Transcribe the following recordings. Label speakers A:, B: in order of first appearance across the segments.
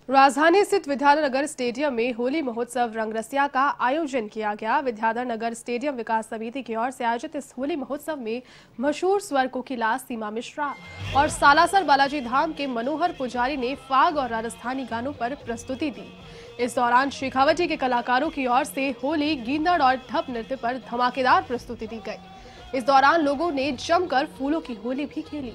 A: राजधानी स्थित विद्याधर स्टेडियम में होली महोत्सव रंगरसिया का आयोजन किया गया। विद्याधर नगर स्टेडियम विकास समिति की ओर से आयोजित इस होली महोत्सव में मशहूर स्वर कोकिला सीमा मिश्रा और सालासर बालाजी धाम के मनोहर पुजारी ने फाग और राजस्थानी गानों पर प्रस्तुति दी। इस दौरान शेखावटी के कलाकारों की ओर से होली, गींदड़ और ढप नृत्य पर धमाकेदार प्रस्तुति दी गई। इस दौरान लोगों ने जमकर फूलों की होली भी खेली।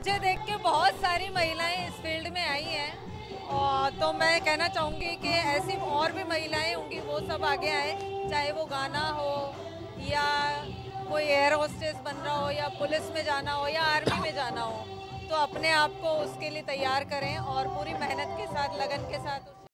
B: मुझे देख के बहुत सारी महिलाएं इस फील्ड में आई हैं और तो मैं कहना चाहूँगी कि ऐसी और भी महिलाएं होंगी, वो सब आगे आए, चाहे वो गाना हो या कोई एयर होस्टेस बन रहा हो या पुलिस में जाना हो या आर्मी में जाना हो, तो अपने आप को उसके लिए तैयार करें और पूरी मेहनत के साथ, लगन के साथ